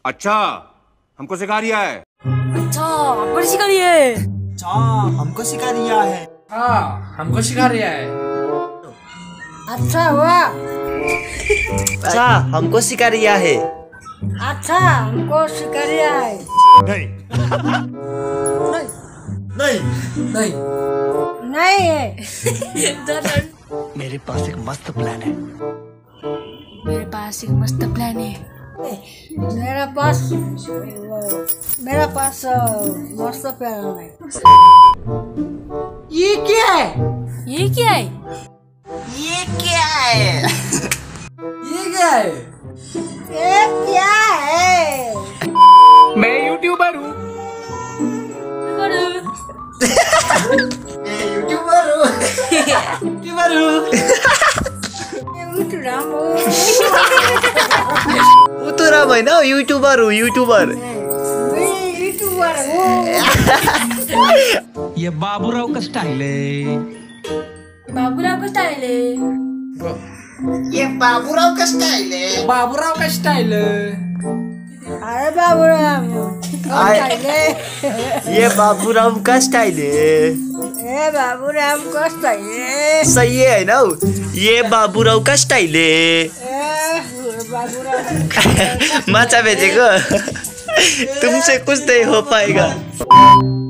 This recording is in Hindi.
अच्छा हमको सिखा रिया है। अच्छा हमको सिखा रही है। अच्छा हमको सिखा रिया है। हाँ हमको सिखा रिया है। अच्छा हुआ। अच्छा हमको सिखा रिया है। अच्छा हमको सिखा रिया है। नहीं नहीं नहीं नहीं है। मेरे पास एक मस्त प्लान है। मेरे पास एक मस्त प्लान है। मेरा पास मस्त प्लान है। ये क्या है? ये क्या है? ये क्या है? ये क्या है? ये क्या है? मैं यूट्यूबर हूँ। यूट्यूबर उतराम है ना यूट्यूबर हूँ यूट्यूबर। ये बाबूराव का स्टाइल है। बाबूराव का स्टाइल है। ये बाबूराव का स्टाइल है। बाबूराव का स्टाइल है। अरे बाबूराव ये बाबूराव का स्टाइल है। ये बाबूराव का स्टाइल है। सही है ना? ये बाबूराव का स्टाइल है। बाबूराव माचा बेचेको तुमसे कुछ नहीं हो पाएगा।